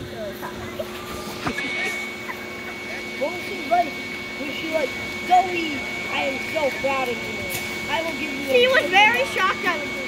What was she like? Was she like, Zoe, I am so proud of you. I will give you a She was very shocked I was